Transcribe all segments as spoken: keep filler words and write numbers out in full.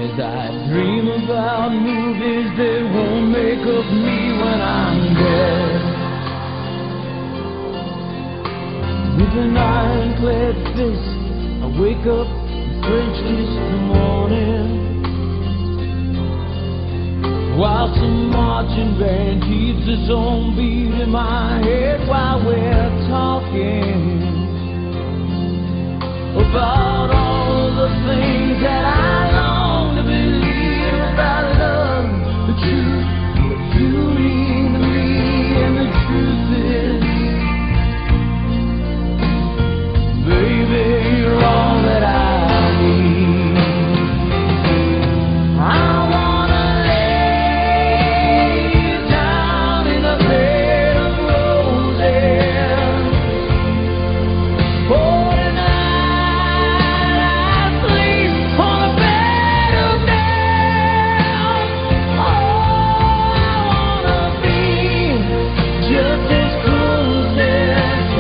As I dream about movies that won't make up me when I'm dead. With an ironclad fist, I wake up and French kiss the morning, while some marching band keeps its own beat in my head while we're talking about all the things that I long to believe about love, the truth, the beauty to me, and the truth is, baby, you're all that I need. I wanna lay you down in a bed of roses. For tonight I sleep on a bed of nails. Oh, I wanna be just as close as the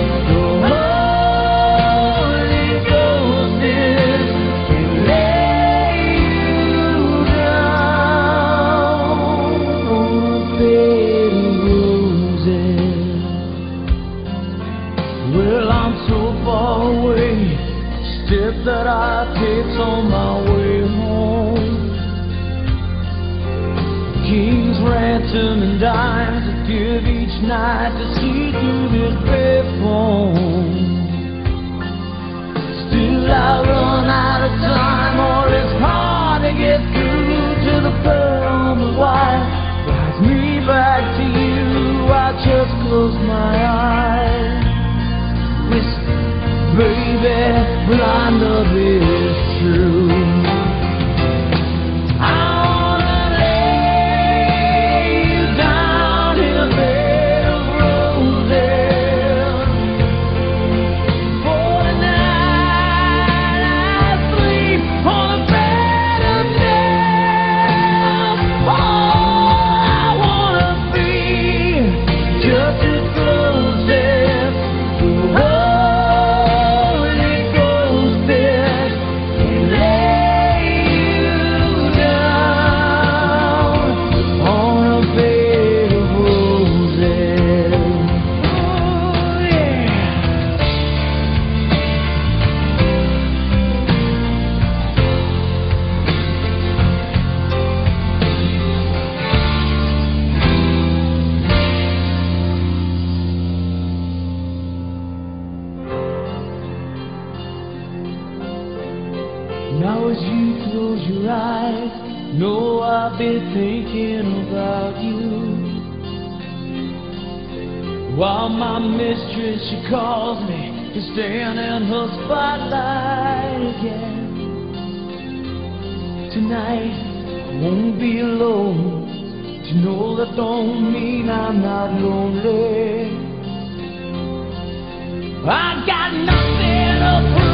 Holy Ghost is, and lay you down on a bed of roses. Well, I'm so far away, step that I take on my way home. King's ransom and dimes I give each night to see through this grey phone. Still I run out of time, or it's hard to get through to the pearl on the wire. Drives me back to you, I just close my eyes. Listen, baby, blind love is true. I wanna lay you down in a bed of roses. For tonight I sleep on a bed of nails. Oh, I wanna be just as close as the Holy Ghost is, and lay you down on a bed of roses. Oh, yeah. Now as you close your eyes, know I've been thinking about you. While my mistress, she calls me to stand in her spotlight again. Tonight I won't be alone, to know that don't mean I'm not lonely. I got nothing to prove.